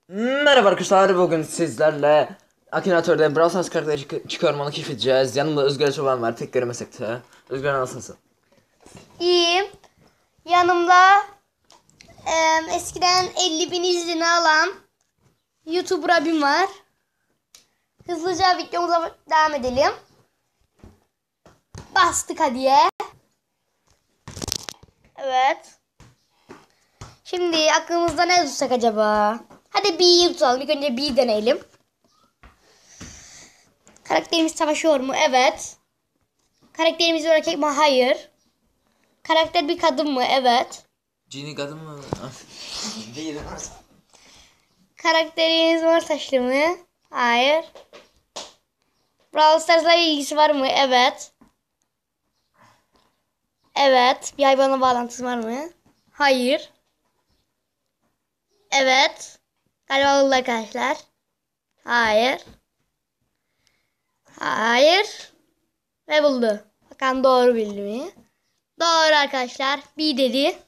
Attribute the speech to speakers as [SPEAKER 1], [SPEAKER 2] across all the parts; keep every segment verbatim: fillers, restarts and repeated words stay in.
[SPEAKER 1] Merhaba arkadaşlar, bugün sizlerle Akinator'da Brawl Stars karakteri çık çıkıyorum, onu keşfedeceğiz. Yanımda Özgür Çoban var, pek göremesek de. Özgür, nasılsın?
[SPEAKER 2] İyiyim. Yanımda em, eskiden elli bin izlini alan YouTuber abim var. Hızlıca videomuza devam edelim. Bastık hadiye. Evet. Şimdi aklımızda ne tutsak acaba? Hadi B'yi tutalım. İlk önce B deneyelim. Karakterimiz savaşıyor mu? Evet. Karakterimiz bir erkek mi? Hayır. Karakter bir kadın mı? Evet.
[SPEAKER 1] Cini kadın mı? Değil.
[SPEAKER 2] Karakteriniz mor saçlı mı? Hayır. Brawl Stars'la ilgisi var mı? Evet. Evet. Bir hayvanla bağlantısı var mı? Hayır. Evet. Galiba oldu arkadaşlar. Hayır. Hayır. Ve buldu. Bakalım doğru bildi mi? Doğru arkadaşlar. Bir dedi.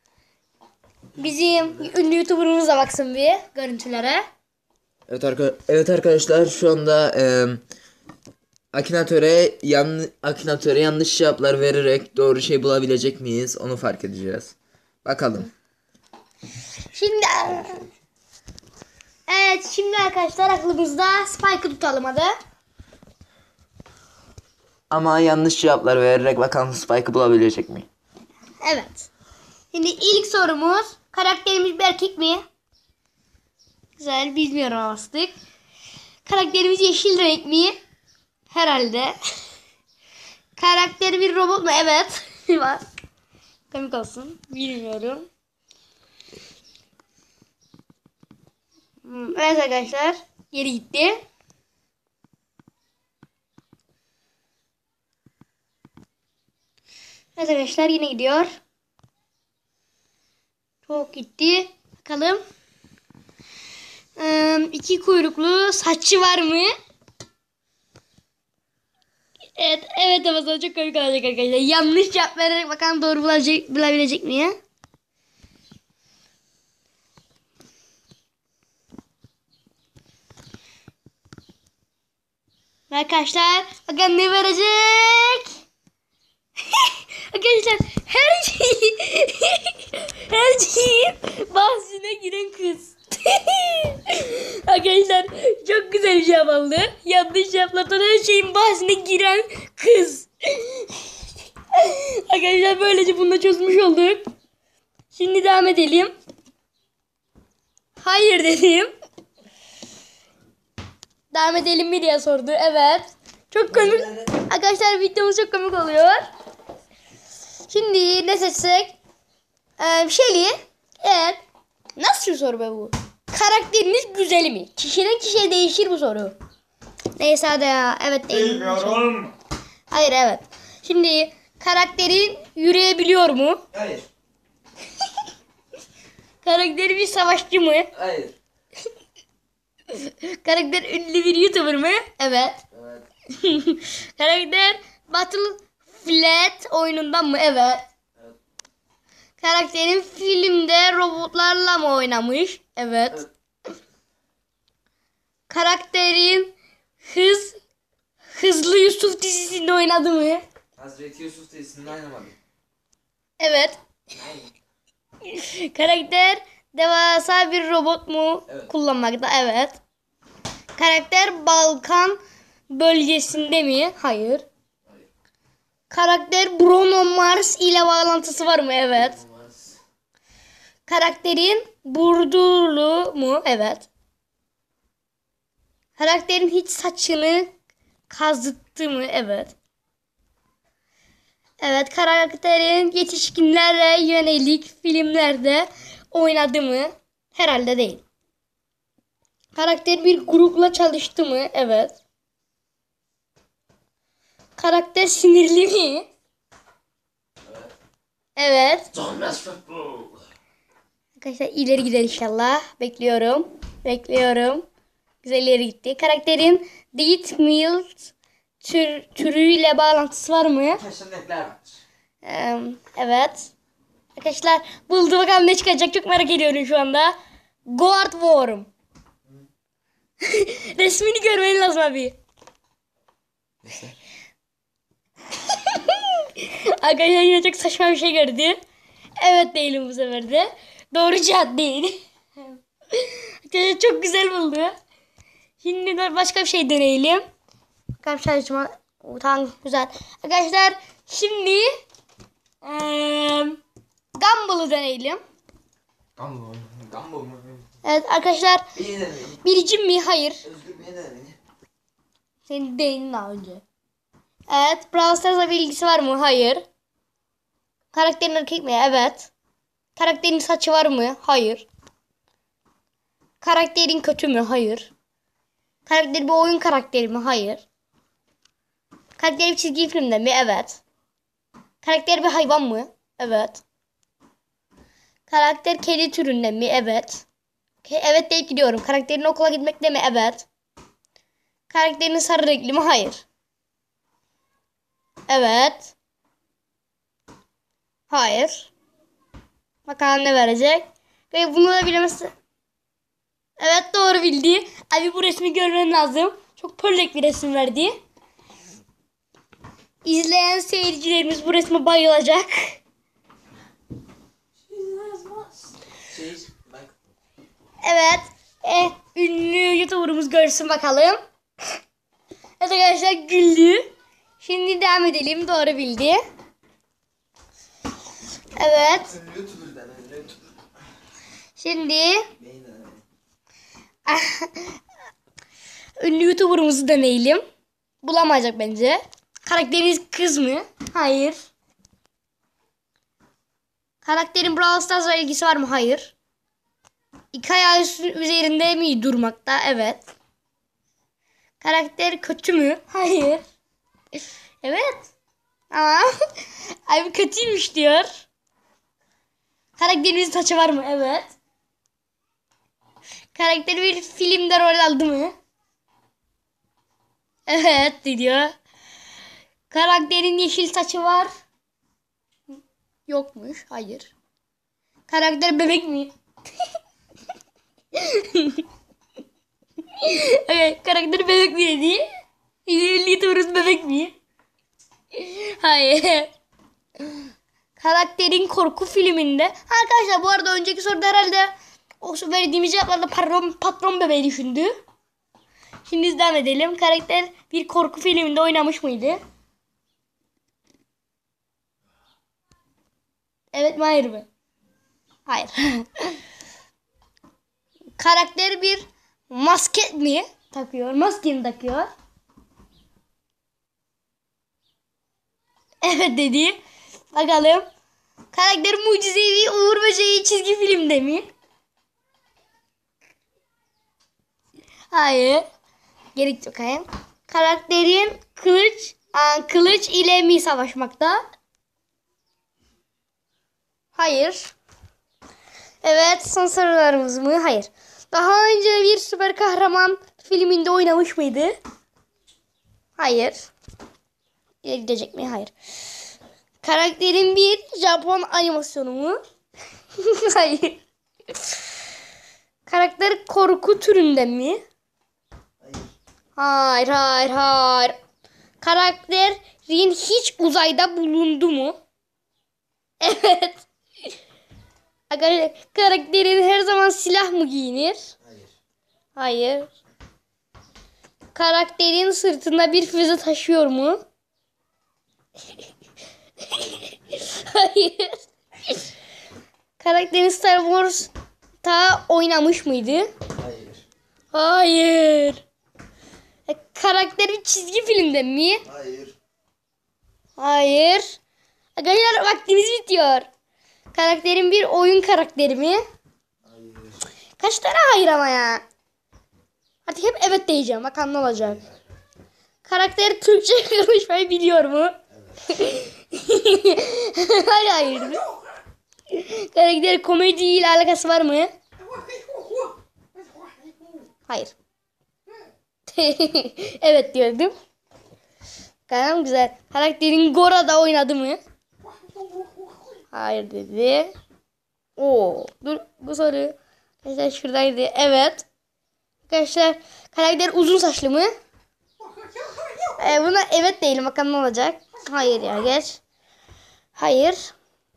[SPEAKER 2] Bizim ünlü YouTuber'ımız da baksın bir görüntülere.
[SPEAKER 1] Evet, arka evet arkadaşlar, şu anda e Akinator'a yan Akinator'a yanlış cevaplar vererek doğru şey bulabilecek miyiz? Onu fark edeceğiz. Bakalım.
[SPEAKER 2] Şimdi evet şimdi arkadaşlar aklımızda Spike'ı tutalım hadi.
[SPEAKER 1] Ama yanlış cevaplar vererek bakalım Spike'ı bulabilecek mi?
[SPEAKER 2] Evet. Şimdi ilk sorumuz, karakterimiz bir erkek mi? Güzel, bilmiyorum astık. Karakterimiz yeşil renk mi? Herhalde. Karakter bir robot mu? Evet. Var. Komik olsun. Bilmiyorum. Hmm, evet arkadaşlar. Geri gitti. Evet arkadaşlar, yine gidiyor. Çok gitti. Bakalım. Ee, iki kuyruklu saçı var mı? Evet, evet ama sonra çok komik olacak arkadaşlar. Yanlış cevap vererek bakalım doğru bulabilecek, bulabilecek mi ya? Arkadaşlar bakın ne verecek? Arkadaşlar her şey her şeyin bahsine giren kız. Arkadaşlar çok güzel bir cevap aldı. Yanlış cevaplardan her şeyin bahsine giren kız. Arkadaşlar böylece bunu da çözmüş olduk. Şimdi devam edelim. Hayır dedim. Devam edelim mi diye sordu. Evet. Çok komik. Arkadaşlar videomuz çok komik oluyor. Şimdi ne seçsek? Ee, Shelly. Evet. Nasıl bir soru be bu? Karakteriniz güzel mi? Kişiden kişiye değişir bu soru. Neyse hadi ya. Evet değil.
[SPEAKER 1] Bilmiyorum.
[SPEAKER 2] Hayır evet. Şimdi karakterin yürüyebiliyor mu?
[SPEAKER 1] Hayır.
[SPEAKER 2] Karakteri bir savaşçı mı?
[SPEAKER 1] Hayır.
[SPEAKER 2] Karakter ünlü bir YouTuber mı? Evet.
[SPEAKER 1] Evet.
[SPEAKER 2] Karakter Battlefield oyunundan mı? Evet.
[SPEAKER 1] Evet.
[SPEAKER 2] Karakterin filmde robotlarla mı oynamış? Evet.
[SPEAKER 1] Evet.
[SPEAKER 2] Karakterin hız Hızlı Yusuf dizisinde oynadı mı?
[SPEAKER 1] Hazreti Yusuf dizisinde oynamadım.
[SPEAKER 2] Evet. Karakter devasa bir robot mu
[SPEAKER 1] Evet.
[SPEAKER 2] kullanmakta? Evet. Karakter Balkan bölgesinde mi? Hayır.
[SPEAKER 1] Hayır.
[SPEAKER 2] Karakter Bruno Mars ile bağlantısı var mı? Evet.
[SPEAKER 1] Olmaz.
[SPEAKER 2] Karakterin Burdurlu mu? Evet. Karakterin hiç saçını kazıttı mı? Evet. Evet, karakterin yetişkinlere yönelik filmlerde oynadı mı? Herhalde değil. Karakter bir grupla çalıştı mı? Evet. Karakter sinirli mi?
[SPEAKER 1] Evet.
[SPEAKER 2] Evet.
[SPEAKER 1] Thomas Football.
[SPEAKER 2] Arkadaşlar ileri gider inşallah. Bekliyorum. Bekliyorum. Güzel ileri gitti. Karakterin Death Meal tür, türüyle bağlantısı var mı?
[SPEAKER 1] Kesinlikle evet.
[SPEAKER 2] Ee, evet. Arkadaşlar buldu, bakalım ne çıkacak, çok merak ediyorum şu anda. God Worm. Resmini görmen lazım abi.
[SPEAKER 1] Neyse.
[SPEAKER 2] Arkadaşlar yine çok saçma bir şey gördü. Evet değilim bu sefer de. Doğru cevap değil. Arkadaşlar çok güzel buldu. Şimdi de başka bir şey deneyelim. Bakalım çalışma. Tamam güzel. Arkadaşlar şimdi ee, Gumball'ı deneyelim.
[SPEAKER 1] Gumball. Gumball mı?
[SPEAKER 2] Evet arkadaşlar
[SPEAKER 1] İyi deneyin.
[SPEAKER 2] bilgim mi? Hayır.
[SPEAKER 1] Özgür Bey'e deneyin.
[SPEAKER 2] Senin değinin daha önce. Evet. Brawl Stars'la bir ilgisi var mı? Hayır. Karakterin erkek mi? Evet. Karakterin saçı var mı? Hayır. Karakterin kötü mü? Hayır. Karakter bir oyun karakteri mi? Hayır. Karakter bir çizgi filmde mi? Evet. Karakter bir hayvan mı? Evet. Karakter kedi türünde mi? Evet. Evet deyip gidiyorum. Karakterin okula gitmekte mi? Evet. Karakterin sarı renkli mi? Hayır. Evet. Hayır. Bakalım ne verecek. Ve bunu da bilemezsin. Evet doğru bildi. Abi bu resmi görmen lazım. Çok pörlek bir resim verdi. İzleyen seyircilerimiz bu resme bayılacak.
[SPEAKER 1] Şey, bak.
[SPEAKER 2] Evet. E, ünlü YouTuber'ımız görsün bakalım. Evet arkadaşlar güldü. Şimdi devam edelim. Doğru bildi. Evet.
[SPEAKER 1] YouTuber deneyin. YouTuber.
[SPEAKER 2] Şimdi
[SPEAKER 1] Bey'i deneyin.
[SPEAKER 2] ünlü YouTuber'ımızı deneyelim. Bulamayacak bence. Karakteriniz kız mı? Hayır. Karakterin Brawl Stars'la ilgisi var mı? Hayır. İki ayağı üzerinde mi durmakta? Evet. Karakter kötü mü? Hayır. Evet. Ama abi kötüymüş diyor. Karakterimizin saçı var mı? Evet. Karakter bir filmde rol aldı mı? Evet diyor. Karakterin yeşil saçı var. Yokmuş. Hayır. Karakter bebek mi? Evet. Karakter bebek mi dedi? Litorus bebek mi? Hayır. Karakterin korku filminde. Ha, arkadaşlar bu arada önceki soruda herhalde o verdiğimiz cevaplarda patron, patron bebeği düşündü. Şimdi devam edelim. Karakter bir korku filminde oynamış mıydı? Evet mi hayır mı? Hayır. Karakter bir maske mi takıyor? Maske mi takıyor? Evet dedi. Bakalım. Karakter mucizevi Uğur Böceği çizgi filmde mi? Hayır. Geri bakayım. Karakterin kılıç aa, kılıç ile mi savaşmakta? Hayır. Evet, son sorularımız mı? Hayır. Daha önce bir süper kahraman filminde oynamış mıydı? Hayır. İleri gidecek mi? Hayır. Karakterin bir Japon animasyonu mu? Hayır. Karakter korku türünde mi? Hayır, hayır, hayır. Karakterin hiç uzayda bulundu mu? Evet. Karakterin her zaman silah mı giyinir?
[SPEAKER 1] Hayır.
[SPEAKER 2] Hayır. Karakterin sırtında bir füze taşıyor mu? Hayır. Karakterin Star Wars'ta oynamış mıydı?
[SPEAKER 1] Hayır.
[SPEAKER 2] Hayır. E, Karakter bir çizgi filmde mi?
[SPEAKER 1] Hayır.
[SPEAKER 2] Hayır. Arkadaşlar vaktimiz bitiyor. Karakterin bir oyun karakteri mi?
[SPEAKER 1] Hayır.
[SPEAKER 2] Kaç tane hayır ama ya? Hadi hep evet diyeceğim. Bakalım ne olacak. Karakter Türkçe konuşmayı biliyor mu? Evet. Hayır hayır. Karakter komediyle alakası var mı? Hayır. Evet diyordum. Tamam güzel. Karakterin Gora'da oynadı mı? Hayır dedi. Oo, dur bu soru. Mesela şuradaydı. Evet. Arkadaşlar karakter uzun saçlı mı? Ee, buna evet değilim. Bakalım ne olacak. Hayır ya geç. Hayır.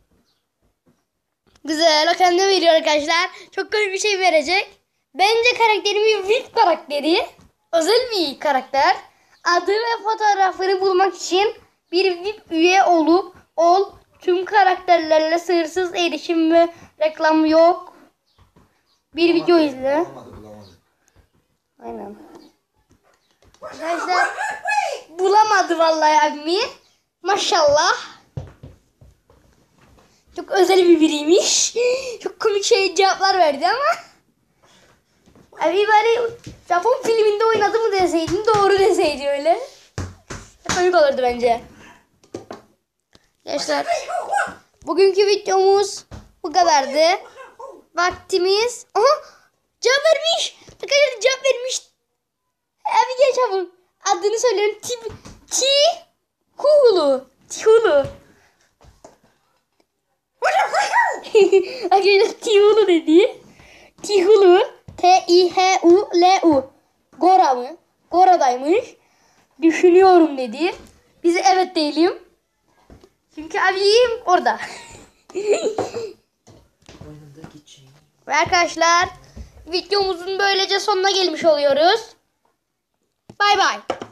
[SPEAKER 2] Güzel. O kendine veriyor arkadaşlar. Çok komik bir şey verecek. Bence karakterimin V I P karakteri. Özel bir karakter. Adı ve fotoğrafını bulmak için bir V I P üye olup ol. Tüm karakterlerle sınırsız erişim ve reklam yok. Bir video izle. Aynen. Arkadaşlar bulamadı vallahi abimi. Maşallah. Çok özel bir biriymiş. Çok komik şey cevaplar verdi ama. Abi bari Japon filminde oynadı mı deseydin doğru deseydi öyle. Çok komik olurdu bence. Arkadaşlar bugünkü videomuz bu kadardı. Vaktimiz. Aha cevap vermiş. Arkadaşlar cevap vermiş. Abi gel çabuk. Adını söylüyorum. Ti Ti Hulu. Tihulu. Arkadaşlar Tihulu dedi. Tihulu. T I H U L U. Gora mı? Gora'daymış. Düşünüyorum dedi. Biz evet değilim. Çünkü abim orada. Ve arkadaşlar videomuzun böylece sonuna gelmiş oluyoruz. Bay bay.